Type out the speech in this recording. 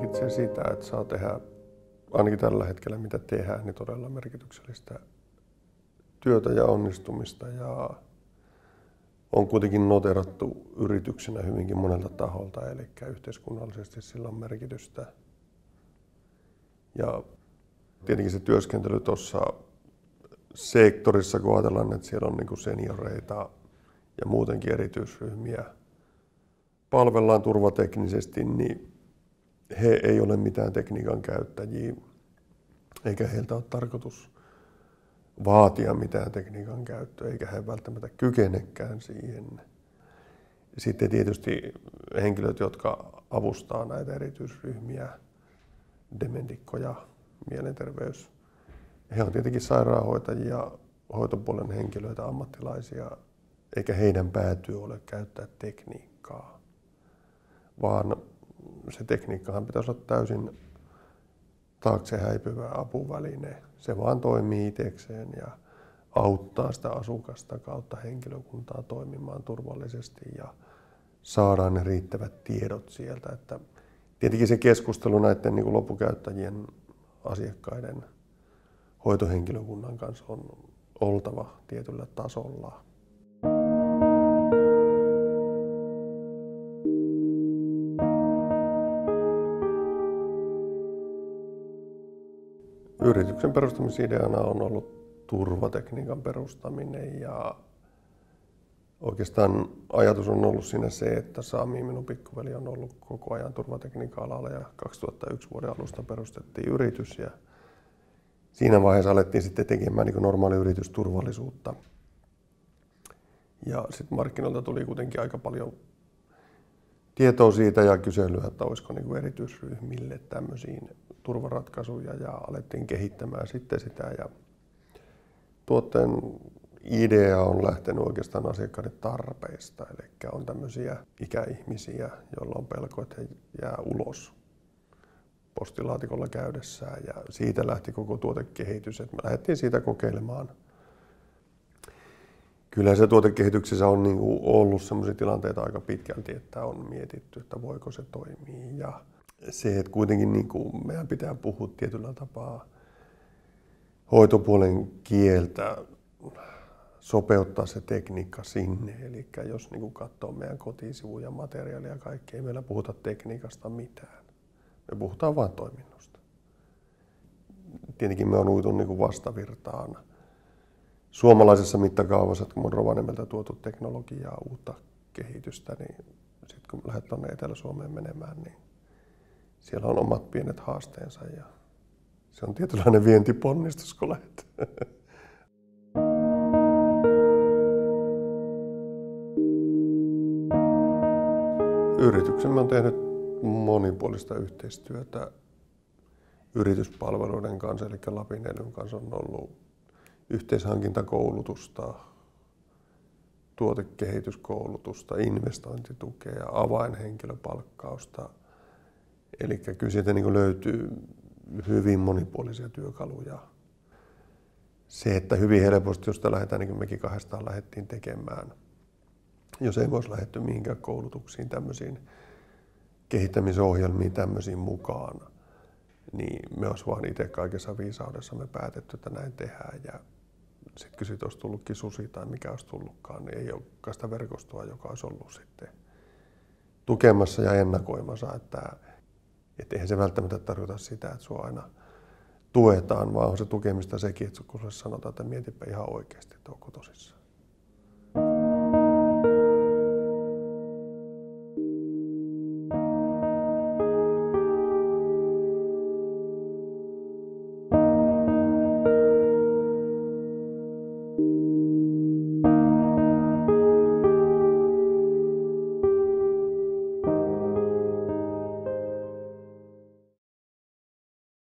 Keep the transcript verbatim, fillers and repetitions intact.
merkitsee sitä, että saa tehdä, ainakin tällä hetkellä mitä tehdään, niin todella merkityksellistä työtä ja onnistumista. Ja on kuitenkin noterattu yrityksenä hyvinkin monelta taholta, eli yhteiskunnallisesti sillä on merkitystä. Ja tietenkin se työskentely tuossa sektorissa, kun ajatellaan, että siellä on niin kuin senioreita ja muutenkin erityisryhmiä, palvellaan turvateknisesti, niin he ei ole mitään tekniikan käyttäjiä, eikä heiltä ole tarkoitus vaatia mitään tekniikan käyttöä, eikä he välttämättä kykenekään siihen. Sitten tietysti henkilöt, jotka avustaa näitä erityisryhmiä, dementikkoja, mielenterveys, he on tietenkin sairaanhoitajia, hoitopuolen henkilöitä, ammattilaisia, eikä heidän päätyö ole käyttää tekniikkaa, vaan se tekniikkahan pitäisi olla täysin taakse häipyvä apuväline. Se vaan toimii itsekseen ja auttaa sitä asukasta kautta henkilökuntaa toimimaan turvallisesti ja saadaan ne riittävät tiedot sieltä. Että tietenkin se keskustelu näiden niin kuin loppukäyttäjien, asiakkaiden, hoitohenkilökunnan kanssa on oltava tietyllä tasolla. Yrityksen perustamisideana on ollut turvatekniikan perustaminen ja oikeastaan ajatus on ollut siinä se, että Sami, minun pikkuveli, on ollut koko ajan turvatekniikan alalla ja kaksituhattayksi vuoden alusta perustettiin yritys ja siinä vaiheessa alettiin sitten tekemään niin kuin normaali yritysturvallisuutta. Ja sitten markkinoilta tuli kuitenkin aika paljon tietoa siitä ja kyselyä, että olisiko niin kuin erityisryhmille tämmöisiin turvaratkaisuja ja alettiin kehittämään sitten sitä. Ja tuotteen idea on lähtenyt oikeastaan asiakkaiden tarpeista, eli on tämmöisiä ikäihmisiä, joilla on pelko, että he jää ulos postilaatikolla käydessään ja siitä lähti koko tuotekehitys, että me lähdettiin siitä kokeilemaan. Kyllä se tuotekehityksessä on niin kuin ollut sellaisia tilanteita aika pitkälti, että on mietitty, että voiko se toimia. Ja se, että kuitenkin niin kuin meidän pitää puhua tietyllä tapaa hoitopuolen kieltä, sopeuttaa se tekniikka sinne. Eli jos niin kuin katsoo meidän kotisivuja, materiaalia ja kaikkea, ei meillä puhuta tekniikasta mitään. Me puhutaan vain toiminnosta. Tietenkin me on uitun niin kuin vastavirtaan suomalaisessa mittakaavassa, että kun on Rovaniemeltä tuotu teknologiaa, uutta kehitystä, niin sitten kun lähdet tuonne Etelä-Suomeen menemään, niin siellä on omat pienet haasteensa ja se on tietynlainen vientiponnistus, kun lähdet. Yrityksemme on tehnyt monipuolista yhteistyötä yrityspalveluiden kanssa, eli Lapin Elyn kanssa on ollut yhteishankintakoulutusta, tuotekehityskoulutusta, investointitukea, avainhenkilöpalkkausta. Eli kyllä sieltä niin löytyy hyvin monipuolisia työkaluja. Se, että hyvin helposti, jos sitä lähdetään, niin kuin mekin kahdestaan lähdettiin tekemään, jos ei voisi lähdetty mihinkään koulutuksiin, tämmöisiin kehittämisohjelmiin, tämmöisiin mukaan, niin me olisi vaan itse kaikessa viisaudessa me päätetty, että näin tehdään. Ja sitten kun siitä olisi tullutkin susi tai mikä olisi tullutkaan, niin ei olekaan sitä verkostoa, joka olisi ollut sitten tukemassa ja ennakoimassa. Että, että eihän se välttämättä tarkoita sitä, että sinua aina tuetaan, vaan on se tukemista sekin, että kun sanotaan, että mietipä ihan oikeasti, että onko tosissaan.